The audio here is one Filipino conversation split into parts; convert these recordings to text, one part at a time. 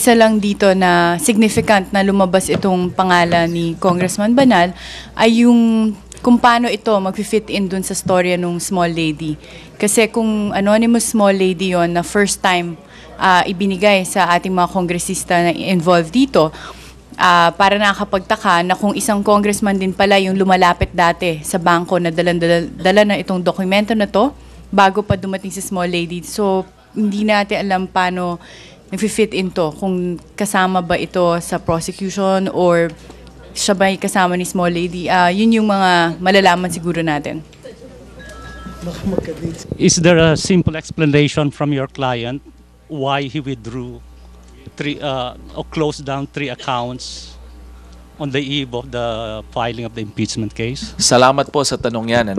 Isa lang dito na significant na lumabas itong pangalan ni Congressman Banal ay yung kung paano ito mag-fit in dun sa storya nung small lady. Kasi kung anonymous small lady yon na first time ibinigay sa ating mga kongresista na involved dito, para nakakapagtaka na kung isang congressman din pala yung lumalapit dati sa bangko na dala na itong dokumento na to bago pa dumating si small lady. So, hindi natin alam paano nag-fit into, kung kasama ba ito sa prosecution or siya ba kasama ni small lady. Yun yung mga malalaman siguro natin. Is there a simple explanation from your client why he withdrew or closed down 3 accounts on the eve of the filing of the impeachment case? Salamat po sa tanong yan.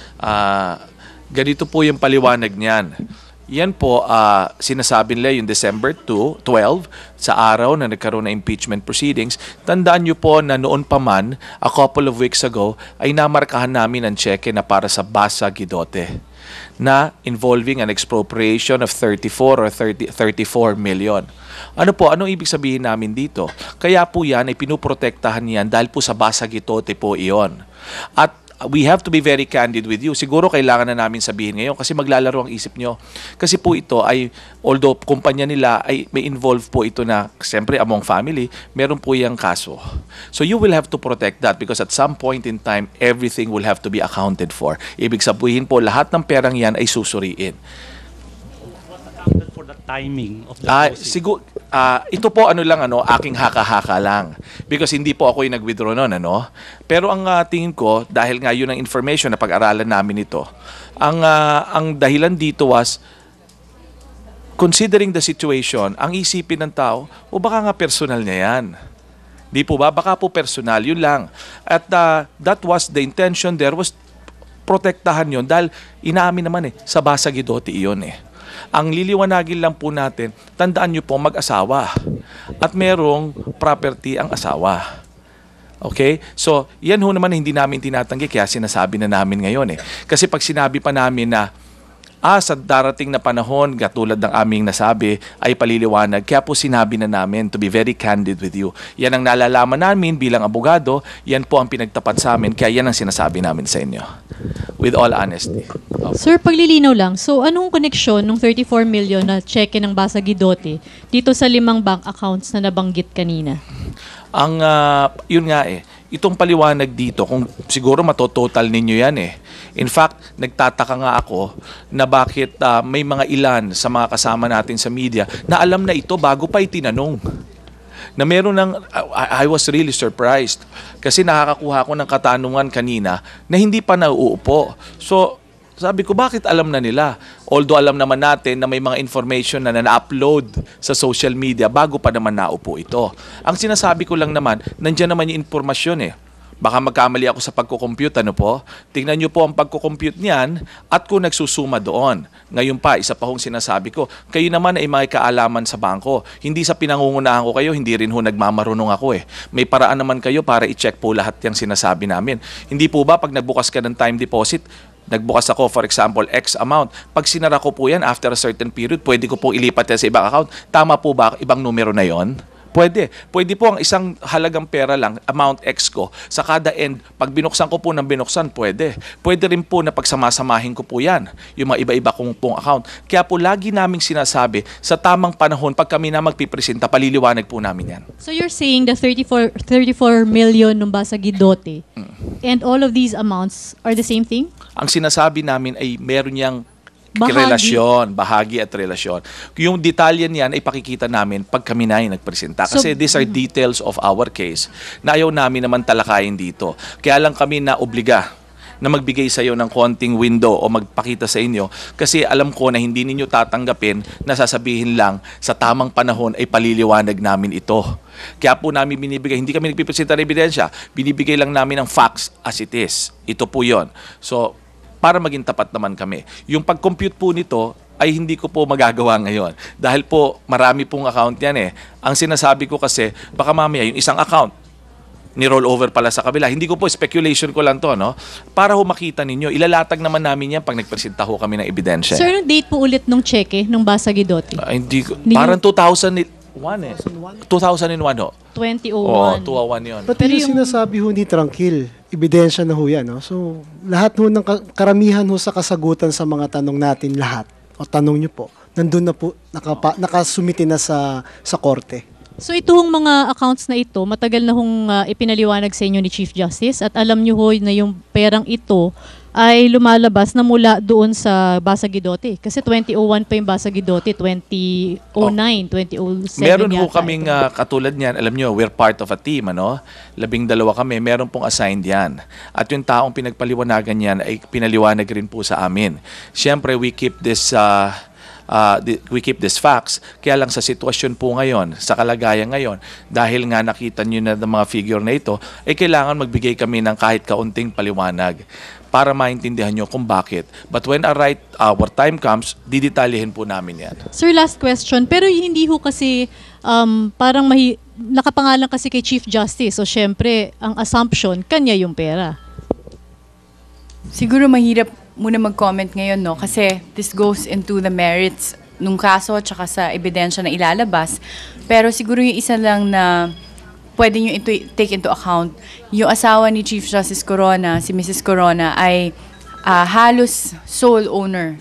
Ganito po yung paliwanag niyan. Yan po, sinasabi nila yung December 12, sa araw na nagkaroon ng impeachment proceedings. Tandaan nyo po na noon pa man, a couple of weeks ago, ay namarkahan namin ang cheque na para sa Basa Guidote na involving an expropriation of 34 million. Ano po, anong ibig sabihin namin dito? Kaya po yan ay pinuprotektahan yan dahil po sa Basa Guidote po iyon. At we have to be very candid with you. Siguro kailangan na namin sabihin ngayon kasi maglalaro ang isip nyo. Kasi po ito ay, although kumpanya nila ay may involve po ito na, siyempre among family, meron po yung kaso. So you will have to protect that because at some point in time, everything will have to be accounted for. Ibig sabihin po, lahat ng perang yan ay susuriin. For the timing of the proceeding? Ito po aking haka-haka lang because hindi po ako yung nag-withdraw noon, Pero ang tingin ko, dahil nga yun ang information na pag-aralan namin ito, ang dahilan dito was considering the situation, ang isipin ng tao, o baka nga personal niya yan. Di po ba? Baka po personal, yun lang. At that was the intention there, was protektahan yun dahil inaamin naman sa Basa Guidote iyon Ang liliwanagin lang po natin, tandaan nyo po mag-asawa at merong property ang asawa. Okay? So, yan ho naman hindi namin tinatanggi kaya sinasabi na namin ngayon Kasi pag sinabi pa namin na sa darating na panahon, katulad ng aming nasabi, ay paliliwanag. Kaya po sinabi na namin to be very candid with you. Yan ang nalalaman namin bilang abogado, yan po ang pinagtapat sa amin, kaya yan ang sinasabi namin sa inyo. With all honesty. Sir, paglilinaw lang, so anong koneksyon ng 34 million na cheque ng Basa Guidote dito sa 5 bank accounts na nabanggit kanina? Yun nga itong paliwanag dito, kung siguro matototal ninyo yan In fact, nagtataka nga ako na bakit may mga ilan sa mga kasama natin sa media na alam na ito bago pa itinanong. Na meron ng, I was really surprised kasi nakakakuha ko ng katanungan kanina na hindi pa nauupo. So, sabi ko, bakit alam na nila? Although alam naman natin na may mga information na na-upload sa social media bago pa naman naupo ito. Ang sinasabi ko lang naman, nandiyan naman yung informasyon Baka magkamali ako sa pagkukompute, Tingnan nyo po ang pagkukompute niyan at kung nagsusuma doon. Ngayon pa, isa pa hong sinasabi ko, kayo naman ay may kaalaman sa bangko. Hindi sa pinangungunahan ko kayo, hindi rin nagmamarunong ako May paraan naman kayo para i-check po lahat yung sinasabi namin. Hindi po ba pag nagbukas ka ng time deposit, nagbukas ako, for example, X amount. Pag sinara ko po yan after a certain period, pwede ko pong ilipat yan sa ibang account. Tama po ba ibang numero na yon? Pwede. Pwede po ang isang halagang pera lang, amount X ko, sa kada end, pag binuksan ko po ng binuksan, pwede. Pwede rin po na pagsamasamahin ko po yan, yung mga iba-iba kong pong account. Kaya po lagi naming sinasabi, sa tamang panahon, pag kami na magpipresenta, paliliwanag po namin yan. So you're saying the 34 million ng Basa Guidote and all of these amounts are the same thing? Ang sinasabi namin ay meron niyang relasyon, bahagi at relasyon. Yung detalye niyan ay pakikita namin pag kami na yung nagpresenta. Kasi these are details of our case na ayaw namin naman talakayin dito. Kaya lang kami na obliga na magbigay sa iyo ng konting window o magpakita sa inyo kasi alam ko na hindi ninyo tatanggapin na sasabihin lang sa tamang panahon ay paliliwanag namin ito. Kaya po namin binibigay, hindi kami nagpipresenta ng ebidensya, binibigay lang namin ang facts as it is. Ito po yon. So, para maging tapat naman kami. Yung pag-compute po nito ay hindi ko po magagawa ngayon. Dahil po marami pong account yan Ang sinasabi ko kasi, baka mamaya yung isang account, ni-roll over pala sa kabila. Hindi ko po, speculation ko lang to, Para makita ninyo, ilalatag naman namin yan pag nagpresenta kami ng ebidensya. Sir, anong date po ulit nung cheque, nung Basa Guidote? Hindi ko, parang 2000, 1 eh. 2001 ho. 2001. 2001 yun. Pati yung sinasabi ho ni Tranquil, ebidensya na ho yan. No? So, lahat ho ng karamihan ho sa kasagutan sa mga tanong natin, lahat, o tanong nyo po, nandun na po, nakasumiti na sa korte. So itong mga accounts na ito, matagal na hong ipinaliwanag sa inyo ni Chief Justice at alam nyo ho na yung perang ito ay lumalabas na mula doon sa Basagidote. Kasi 2001 pa yung Basagidote, 2009, 2007 Meron ho yata kaming ito. katulad niyan, alam nyo, we're part of a team, ano? 12 kami, meron pong assigned yan. At yung taong pinagpaliwanagan yan ay pinaliwanag rin po sa amin. Siyempre, we keep this facts. Kaya lang sa sitwasyon po ngayon, sa kalagayan ngayon, dahil nga nakita nyo na ng mga figure na ito, ay kailangan magbigay kami ng kahit kaunting paliwanag para maintindihan nyo kung bakit. But when our time comes, didetalyehin po namin yan. Sir, last question. Pero hindi ho kasi parang nakapangalan kasi kay Chief Justice. So syempre, ang assumption, kanya yung pera. Siguro mahirap muna mag-comment ngayon, no? Kasi this goes into the merits nung kaso at saka sa ebidensya na ilalabas. Pero siguro yung isa lang na pwede nyo take into account, yung asawa ni Chief Justice Corona, si Mrs. Corona, ay halos sole owner.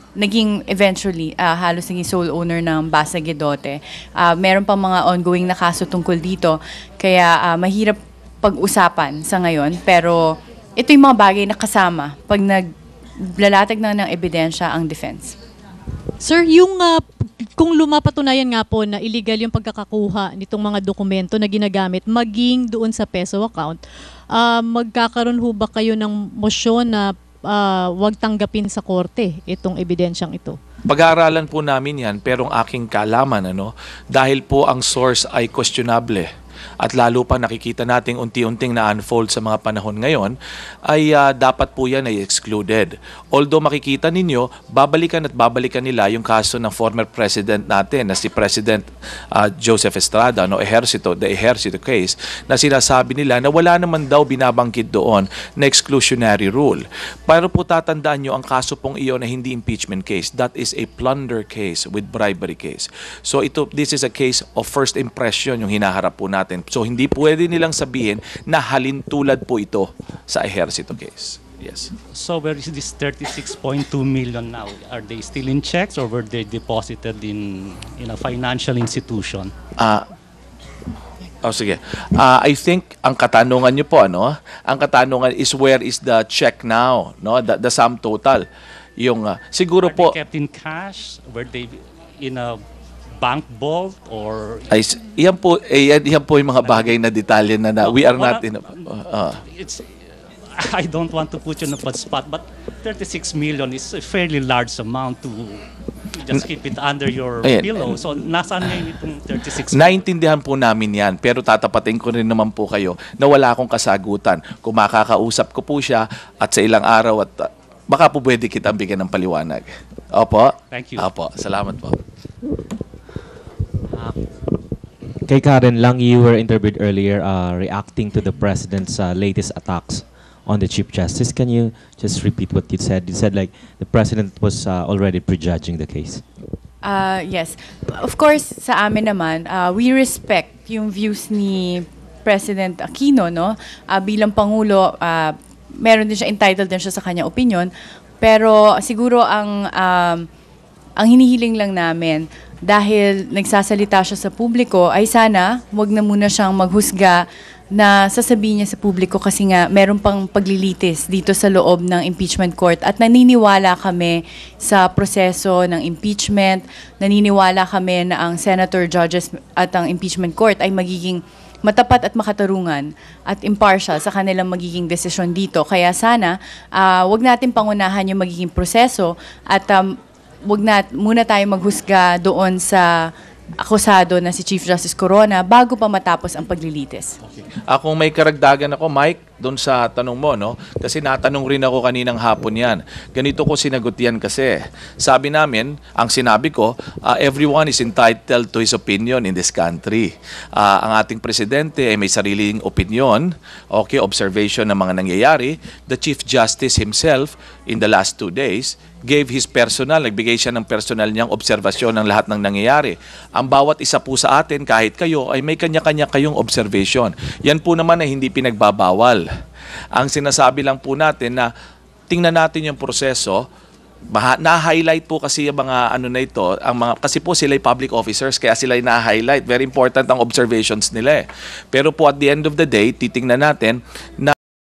Halos naging sole owner ng Basagidote. Meron pa mga ongoing na kaso tungkol dito. Kaya mahirap pag-usapan sa ngayon. Pero ito yung mga bagay na kasama pag naglalatag na ng ebidensya ang defense. Sir, yung kung lumapatunayan nga po na illegal yung pagkakakuha nitong mga dokumento na ginagamit maging doon sa peso account, magkakaroon ho ba kayo ng motion na wag tanggapin sa korte itong ebidensyang ito? Pag-aaralan po namin yan, pero ang aking kaalaman, dahil po ang source ay questionable, at lalo pa nakikita nating unti-unting na-unfold sa mga panahon ngayon, ay dapat po yan ay excluded. Although makikita ninyo, babalikan at babalikan nila yung kaso ng former president natin na si President Joseph Estrada, the Ejercito case, na sinasabi nila na wala naman daw binabangkit doon na exclusionary rule. Pero po tatandaan nyo, ang kaso pong iyon na hindi impeachment case, that is a plunder case with bribery case. So this is a case of first impression yung hinaharap po natin. So hindi pwede nilang sabihin na halintulad po ito sa Ejercito case. Yes. So where is this 36.2 million now? Are they still in checks or were they deposited in a financial institution? Sige. I think ang katanungan niyo po, ang katanungan is where is the check now, the sum total. Yung siguro Are po they kept in cash? Were they in a bank vault or yan po yung mga bagay na detalye na we are not in it's I don't want to put you on the spot, but 36 million is a fairly large amount to just keep it under your pillow. So nasaan ngayon itong 36 million? Naintindihan po namin yan, pero tatapatin ko rin naman po kayo na wala akong kasagutan. Kung makakausap ko po siya at sa ilang araw at baka po pwede kitang bigyan ng paliwanag. Opo. Thank you. Opo. Salamat po. Kay Karen lang, you were interviewed earlier reacting to the President's latest attacks on the Chief Justice. Can you just repeat what you said? You said like the President was already prejudging the case. Yes. Of course, sa amin naman, we respect yung views ni President Aquino, no? Bilang Pangulo, meron din siya, entitled din siya sa kanya opinion. Pero siguro ang hinihiling lang namin, dahil nagsasalita siya sa publiko, ay sana wag na muna siyang maghusga na sasabihin niya sa publiko kasi nga meron pang paglilitis dito sa loob ng impeachment court at naniniwala kami sa proseso ng impeachment, naniniwala kami na ang senator, judges at ang impeachment court ay magiging matapat at makatarungan at impartial sa kanilang magiging desisyon dito. Kaya sana wag natin pangunahan yung magiging proseso at wag na muna tayo maghusga doon sa akusado na si Chief Justice Corona bago pa matapos ang paglilitis. Kung may karagdagan ako, Mike, doon sa tanong mo, no? Kasi natanong rin ako kaninang hapon yan. Ganito ko sinagot yan kasi. Sabi namin, ang sinabi ko, everyone is entitled to his opinion in this country. Ang ating presidente ay may sariling opinion, okay, observation ng mga nangyayari. The Chief Justice himself, in the last 2 days, gave his nagbigay siya ng personal niyang obserbasyon ng lahat ng nangyayari. Ang bawat isa po sa atin, kahit kayo, ay may kanya-kanya kayong observation. Yan po naman ay hindi pinagbabawal. Ang sinasabi lang po natin na tingnan natin yung proseso. Na-highlight po kasi yung mga ano na ito, kasi po sila public officers, kaya sila na-highlight. Very important ang observations nila eh. Pero po at the end of the day, titingnan natin na